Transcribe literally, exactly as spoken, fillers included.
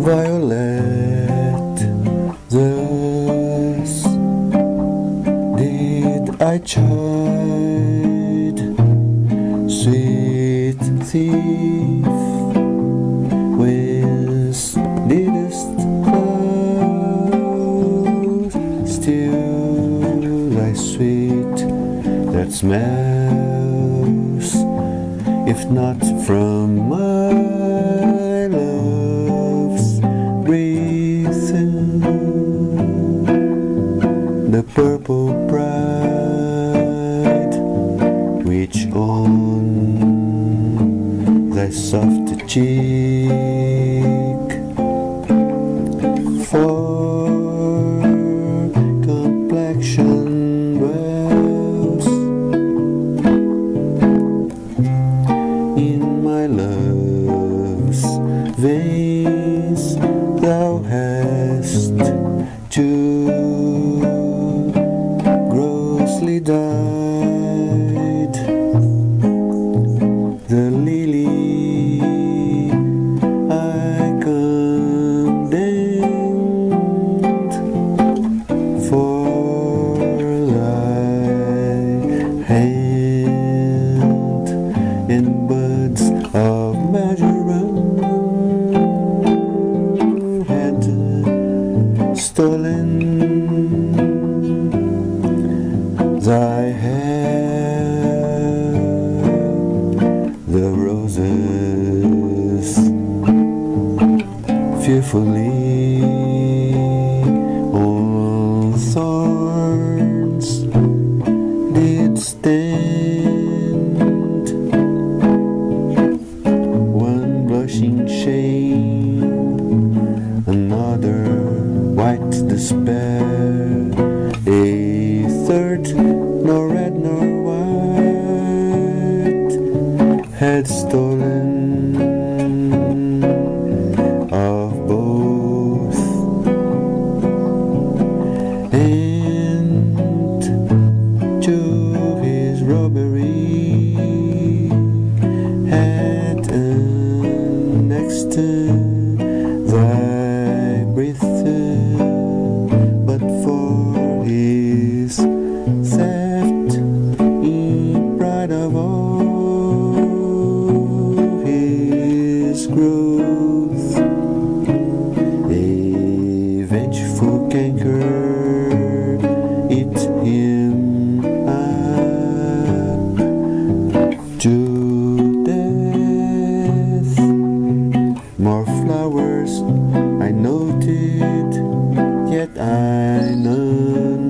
violet, thus did I chide, sweet thief, whence didst close still thy sweet that smells, if not from my love's breathing, the purple pride which on thy soft cheek for complexion dwells. In my love's veins thou hast too grossly dyed the lily I condemned, for thy hand and buds of marjoram had stolen thy hair, the roses fearfully on thorns did stand, one blushing shame, another white despair, a third nor red nor white had stolen of both, and to his robbery had annexed thy breath, but for his theft in pride of all his growth, a vengeful canker eat him up to death. More flowers I noted, yet I none